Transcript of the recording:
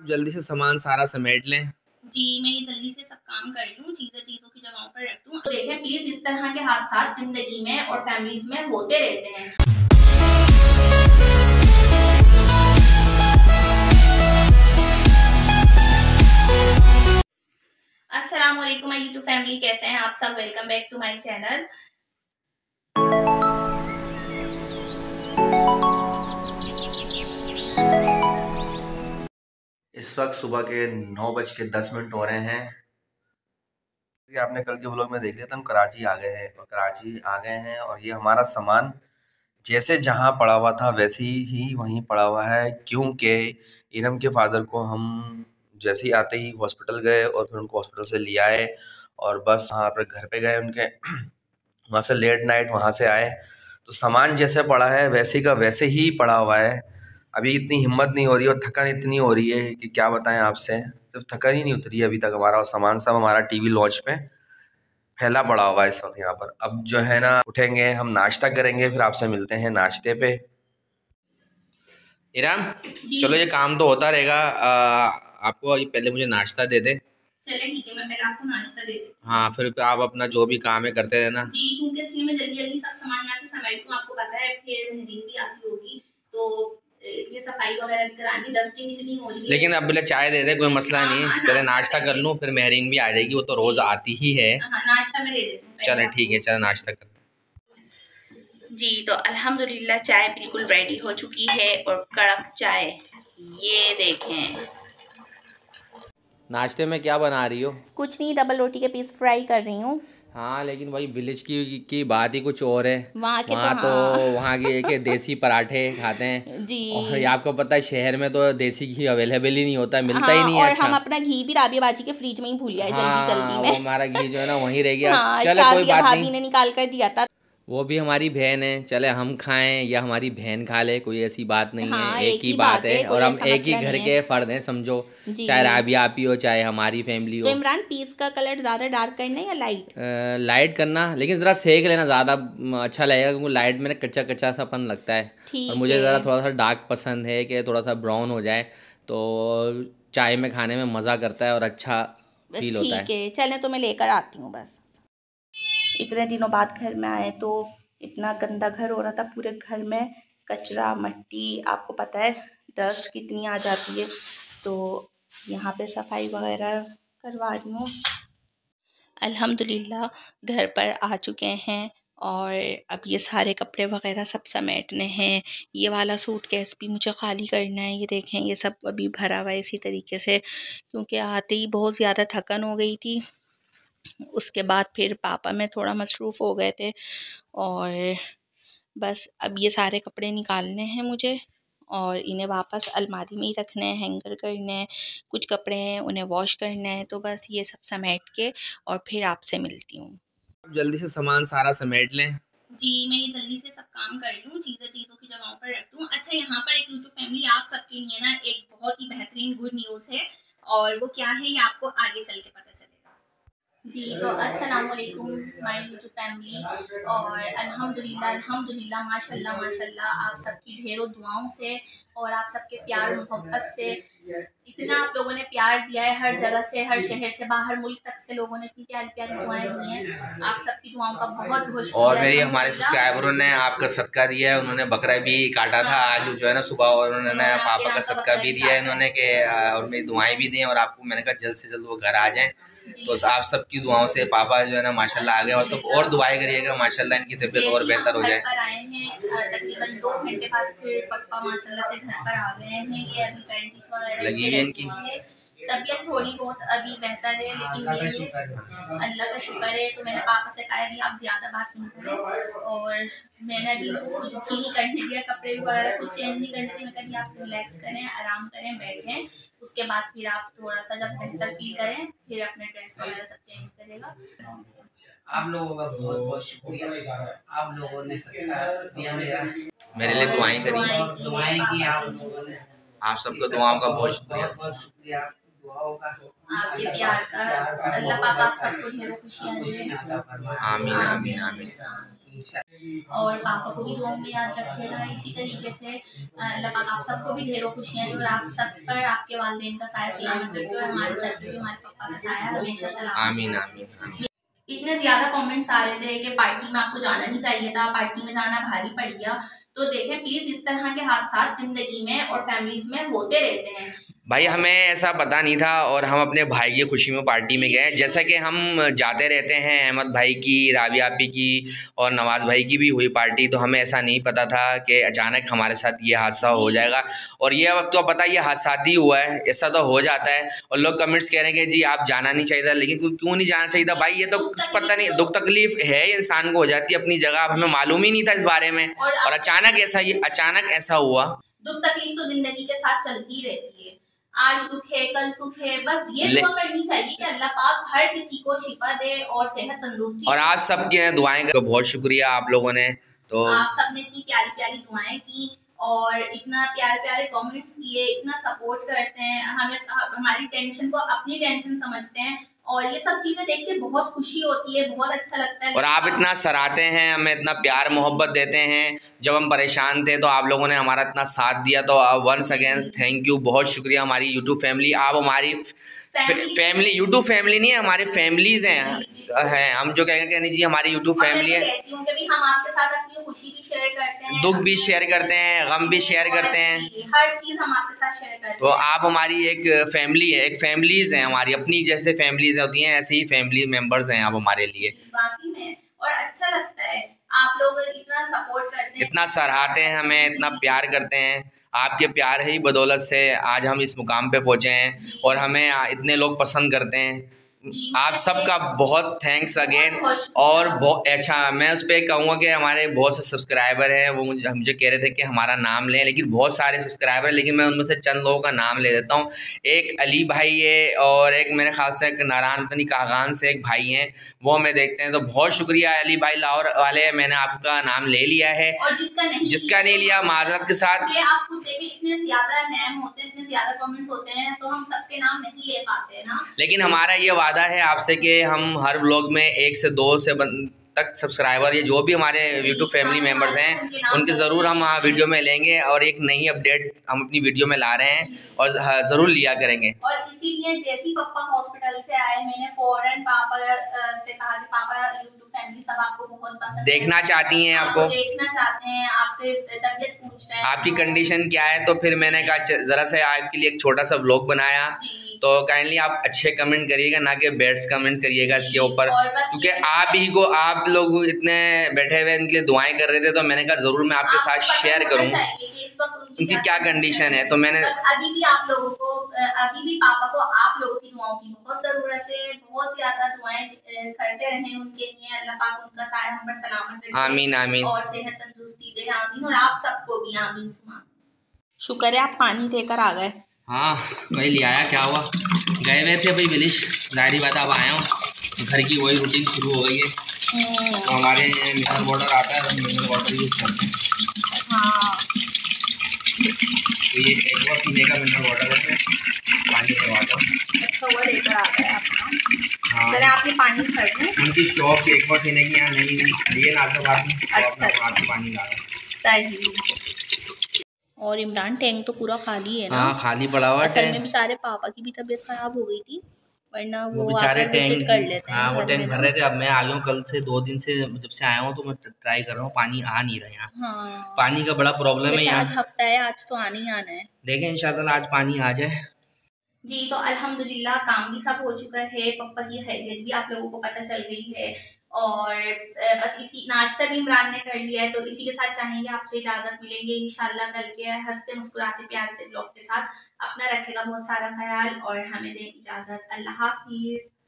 जल्दी से सामान सारा समेट लें। जी मैं ये जल्दी से सब काम कर लूँ, चीज़ों की जगहों पर रख दूँ। तो देखें प्लीज इस तरह के हादसात जिंदगी में और फैमिलीज में होते रहते हैं। अस्सलाम वालेकुम माय यूट्यूब फैमिली, कैसे हैं आप सब? Welcome back to my channel. इस वक्त सुबह के 9:10 हो रहे हैं। आपने कल के व्लॉग में देख लिया था, हम कराची आ गए हैं और ये हमारा सामान जैसे जहाँ पड़ा हुआ था वैसे ही वहीं पड़ा हुआ है, क्योंकि इरम के फादर को हम जैसे ही आते ही हॉस्पिटल गए और फिर उनको हॉस्पिटल से ले आए और बस वहाँ पर घर पे गए उनके। वहाँ से लेट नाइट वहाँ से आए तो सामान जैसे पड़ा है वैसे का वैसे ही पड़ा हुआ है। अभी इतनी हिम्मत नहीं हो रही और थकान इतनी हो रही है कि क्या बताएं आपसे, सिर्फ थकान ही नहीं उतरी है अभी तक हमारा, और सामान सब हमारा टीवी लॉन्च पे फैला पड़ा हुआ है इस वक्त यहाँ पर। अब जो है ना उठेंगे, हम नाश्ता करेंगे, फिर आपसे मिलते हैं नाश्ते पे। इरम चलो ये काम तो होता रहेगा, आपको पहले मुझे नाश्ता दे दे। चले ठीक है, मैं पहले आपको नाश्ता दे देती हूँ। हाँ फिर आप अपना जो भी काम है करते रहना। जी क्योंकि इसलिए मैं जल्दी जल्दी सब सामान यहाँ से समेट दूँ, आपको पता है फिर मेहंदी भी आती होगी तो इसलिए सफाई वगैरह भी करानी, डस्टिंग इतनी हो रही है। लेकिन अब पहले चाय दे दे, कोई मसला नहीं, पहले नाश्ता कर लूँ फिर मेहरीन भी आ जाएगी, वो तो रोज आती ही है। नाश्ता में दे देती हूँ। चले ठीक है, चलो नाश्ता करते जी। तो अल्हम्दुलिल्लाह चाय बिल्कुल रेडी हो चुकी है और कड़क चाय, ये देखें। नाश्ते में क्या बना रही हो? कुछ नहीं, डबल रोटी के पीस फ्राई कर रही हूँ। हाँ लेकिन वही विलेज की बात ही कुछ और है। वहाँ के तो वहाँ के देसी पराठे खाते हैं जी। और ये आपको पता है शहर में तो देसी घी अवेलेबल ही नहीं होता, मिलता ही नहीं है। और हम अपना घी भी राबिया बाजी के फ्रिज में ही भूल गए जल्दी में। वो हमारा घी जो है ना वहीं रह गया। चले कोई बात नहीं, भाभी ने निकाल कर दिया था, वो भी हमारी बहन है, चले हम खाएं या हमारी बहन खा ले, कोई ऐसी बात नहीं है, एक ही बात है और हम एक ही घर के फर्द हैं समझो, चाहे राबिया आप ही हो चाहे हमारी फैमिली हो। तो इमरान पीस का कलर ज़्यादा डार्क करना है या लाइट करना, लेकिन ज़रा सेक लेना, ज़्यादा अच्छा लगेगा क्योंकि लाइट में कच्चा कच्चा सापन लगता है और मुझे ज़रा थोड़ा सा डार्क पसंद है कि थोड़ा सा ब्राउन हो जाए तो चाय में खाने में मज़ा करता है और अच्छा फील होता है। ठीक है चलें, तो मैं लेकर आती हूँ। बस इतने दिनों बाद घर में आए तो इतना गंदा घर हो रहा था, पूरे घर में कचरा मट्टी, आपको पता है डस्ट कितनी आ जाती है, तो यहाँ पे सफाई वगैरह करवा रही हूँ। अल्हम्दुलिल्लाह घर पर आ चुके हैं और अब ये सारे कपड़े वगैरह सब समेटने हैं। ये वाला सूटकेस भी मुझे खाली करना है, ये देखें ये सब अभी भरा हुआ है इसी तरीके से, क्योंकि आते ही बहुत ज़्यादा थकन हो गई थी। उसके बाद फिर पापा में थोड़ा मसरूफ़ हो गए थे और बस अब ये सारे कपड़े निकालने हैं मुझे और इन्हें वापस अलमारी में ही रखना है, हैंगर करने हैं। कुछ कपड़े हैं उन्हें वॉश करना है, तो बस ये सब समेट के और फिर आपसे मिलती हूँ। जल्दी से सामान सारा समेट लें। जी मैं ये जल्दी से सब काम कर लूँ, चीज़ों की जगहों पर रख दूँ। अच्छा यहाँ पर एक यूट्यूब फैमिली आप सबके लिए ना एक बहुत ही बेहतरीन गुड न्यूज़ है, और वो क्या है ये आपको आगे चल के पता चलेगा। जी तो अस्सलाम वालेकुम माय यूट्यूब फैमिली, और अल्हम्दुलिल्लाह माशाल्लाह माशाल्लाह आप सबकी ढेरों दुआओं से और आप सबके प्यार मोहब्बत से इतना आप लोगों ने प्यार दिया है, हर जगह से, हर शहर से, बाहर मुल्क तक से लोगों ने इतनी प्यारी प्यारी दुआएं दी हैं। आप सबकी दुआओं का बहुत बहुत शुक्रिया। और मेरी हमारे सब्सक्राइबरों ने आपका सदका दिया है, उन्होंने बकरा भी काटा था आज जो है ना सुबह, और उन्होंने पापा का सदका भी दिया है इन्होंने के, और मेरी दुआएं भी दी हैं, और आपको मैंने कहा जल्द से जल्द वो घर आ जाएं। तो आप सबकी दुआओं से पापा जो है ना माशाल्लाह आ गए, और सब और दुआएं करिएगा माशाल्लाह इनकी तबीयत और बेहतर हो जाए। तकरीबन 2 घंटे बाद फिर पापा माशाल्लाह से घर पर आ गए हैं। ये अभी पैंटीज वगैरह लगी है इनकी, तबीयत थोड़ी बहुत अभी बेहतर है, लेकिन अल्लाह का शुक्र है। तो मैंने पापा से कहा भी आप ज़्यादा बात नहीं करें, और मैंने अभी इनको कुछ भी नहीं करने दिया, कपड़े वगैरह कुछ चेंज नहीं करने दिया। मैं कभी आप रिलैक्स करें, आराम करें, बैठें, उसके बाद फिर आप थोड़ा सा जब बेहतर फील करें फिर अपने ड्रेस वगैरह सब चेंज करेगा। आप लोगों का बहुत बहुत शुक्रिया, आप लोगों ने सदका दिया मेरे लिए दुआएं करी, दुआएं की आप लोगों ने, आप सबको दुआओं का बहुत शुक्रिया, दुआओं का, आपके प्यार का। अल्लाह पाक आप सबको ढेरों खुशियां दे। आमीन आमीन आमीन। और पापा को भी दुआओं में याद रखिएगा। इसी तरीके से अल्लाह पाक आप सबको भी ढेरों खुशियाँ दे और आप सब पर आपके वालिदैन का साया सलामत रखे और हमारे सर पे भी हमारे पापा का साया हमेशा सलामत। आमीन आमीन। इतने ज्यादा कमेंट्स आ रहे थे कि पार्टी में आपको जाना नहीं चाहिए था, पार्टी में जाना भारी पड़ गया। तो देखें प्लीज, इस तरह के हादसात जिंदगी में और फैमिलीज में होते रहते हैं। भाई हमें ऐसा पता नहीं था और हम अपने भाई की खुशी में पार्टी में गए। जैसा कि हम जाते रहते हैं, अहमद भाई की, राबिया आपी की और नवाज़ भाई की भी हुई पार्टी, तो हमें ऐसा नहीं पता था कि अचानक हमारे साथ ये हादसा हो जाएगा। और ये वक्त तो पता, ये हादसा ही हुआ है, ऐसा तो हो जाता है। और लोग कमेंट्स कह रहे हैं कि जी आप जाना नहीं चाहिए था, लेकिन क्यों नहीं जाना चाहिए था भाई? ये तो कुछ पता नहीं, दुख तकलीफ है इंसान को हो जाती है अपनी जगह, हमें मालूम ही नहीं था इस बारे में और अचानक ऐसा हुआ। दुख तकलीफ तो जिंदगी के साथ चलती रहती है, आज दुख है कल सुख है, बस ये दुआ करनी चाहिए कि अल्लाह पाक हर किसी को शिफा दे और सेहत तंदुरुस्ती। और आप सबकी दुआएं कर, बहुत शुक्रिया आप लोगों ने, तो आप सबने इतनी प्यारी प्यारी दुआएं की और इतना प्यारे प्यारे कमेंट्स किए, इतना सपोर्ट करते हैं हमें, हमारी टेंशन को अपनी टेंशन समझते हैं और ये सब चीजें देख के बहुत खुशी होती है, बहुत अच्छा लगता है। और आप इतना सराहते हैं, हमें इतना प्यार मोहब्बत देते हैं। जब हम परेशान थे तो आप लोगों ने हमारा इतना साथ दिया, तो वंस अगेन थैंक यू, बहुत शुक्रिया। हमारी यूट्यूब फैमिली, आप हमारी फैमिली यूट्यूब फैमिली नहीं है, हमारे फैमिलीज हैं हम जो कहेंगे नहीं जी, हमारी यूट्यूब फैमिली है। हम आपके साथ अपनी खुशी भी शेयर करते हैं, दुख भी शेयर करते हैं, गम भी शेयर करते हैं, हर चीज हम आपके साथ शेयर करते हैं। तो आप हमारी एक फैमिली है, एक फैमिलीज हैं हमारी, अपनी जैसे फैमिलीज होती हैं ऐसे ही फैमिली मेंबर्स हैं आप हमारे लिए। बाकी में और अच्छा लगता है, आप लोग इतना सपोर्ट करते हैं, इतना सराहते हैं हमें, इतना प्यार करते हैं। आपके प्यार ही बदौलत से आज हम इस मुकाम पे पहुंचे हैं और हमें इतने लोग पसंद करते हैं। आप सबका बहुत थैंक्स अगेन। और बहुत अच्छा, मैं उस पर कहूँगा कि हमारे बहुत से सब्सक्राइबर हैं, वो मुझे कह रहे थे कि हमारा नाम लें, लेकिन बहुत सारे सब्सक्राइबर हैं, लेकिन मैं उनमें से चंद लोगों का नाम ले देता हूँ। एक अली भाई है और एक मेरे ख्याल से एक नारायण पत्नी कागान से एक भाई हैं, वो हमें देखते हैं, तो बहुत शुक्रिया अली भाई लाहौर वाले, मैंने आपका नाम ले लिया है। और जिसका नहीं लिया माजरत के साथ। आप खुद देखिए, इतने ज्यादा नेम होते हैं, इतने ज्यादा कमेंट्स होते हैं, तो हम सबके नाम नहीं ले पाते ना। लेकिन हमारा ये वादा है आपसे कि हम हर व्लॉग में 1 से 2 से तक सब्सक्राइबर, ये जो भी हमारे यूट्यूब फैमिली मेंबर्स हैं उनके ज़रूर हम वीडियो में लेंगे और एक नई अपडेट हम अपनी वीडियो में ला रहे हैं और ज़रूर लिया करेंगे। और इसीलिए जैसे ही पापा हॉस्पिटल से आए, मैंने फौरन पापा से कहा कि पापा यूट्यूब फैमिली सब आपको बहुत पसंद देखना चाहती हैं, आपको देखना चाहते हैं, आपके तबीयत पूछ रहे हैं, आपकी कंडीशन क्या है। तो फिर मैंने कहा ज़रा सा आपके लिए एक छोटा सा व्लॉग बनाया, तो काइंडली आप अच्छे कमेंट करिएगा, ना कि बैड्स कमेंट करिएगा इसके ऊपर, क्योंकि आप लोग इतने बैठे हुए इनके लिए दुआएं कर रहे थे, तो मैंने कहा ज़रूर मैं आपके साथ शेयर करूँ उनकी क्या कंडीशन है। तो मैंने अभी भी आप लोगों को, अभी भी पापा को आप लोगों की दुआओं की बहुत ज़रूरत है, बहुत ज़्यादा दुआएं करते रहें उनके लिए, अल्लाह पाक उनका साया हम पर सलामत रखे, आमीन आमीन, और सेहत तंदुरुस्ती दे, आमीन। और आप सबको भी आमीन। शुक्र है आप पानी देकर आ गए। हाँ वही ले आया, क्या हुआ, गए हुए थे भाई विलिश, जाहिर बात अब आया हूँ, घर की वही रूटीन शुरू हो गई है। तो हमारे मिनरल वाटर आता है, हम मिनरल वाटर यूज़ करते हैं। हाँ तो ये एक और पीने का मिनरल वाटर है, पानी करवाता हूँ। अच्छा हुआ लेकर आ गए आप ना। हाँ चले आप ये पानी भर दें। उनकी शॉप एक और पीने की यहाँ नहीं लिए नाजरबाद में, अच्छा वहाँ से पानी ला रहा सही। और इमरान टैंक तो पूरा खाली है ना? हाँ खाली पड़ा हुआ असल में बेचारे पापा की भी तबीयत खराब हो गई थी, वरना वो बेचारे टैंक कर लेते हैं। हाँ वो टैंक भर रहे थे। अब मैं आ गया हूँ, कल से 2 दिन से जब से आया हूँ तो मैं ट्राई कर रहा हूँ, पानी आ नहीं रहा यहाँ। हाँ पानी का बड़ा प्रॉब्लम है यहाँ। आज हफ्ता है, आज तो आना ही आना है। देखें इंशाल्लाह आज पानी आ जाए जी। तो अल्हम्दुलिल्लाह काम भी सब हो चुका है, पापा की खैरियत भी आप लोगों को पता चल गई है, और बस इसी नाश्ता भी इमरान ने कर लिया है। तो इसी के साथ चाहेंगे आपसे इजाज़त, मिलेंगे इंशाल्लाह कल के हंसते मुस्कुराते प्यार से ब्लॉग के साथ। अपना रखेगा बहुत सारा ख्याल और हमें दें इजाज़त। अल्लाह हाफिज़।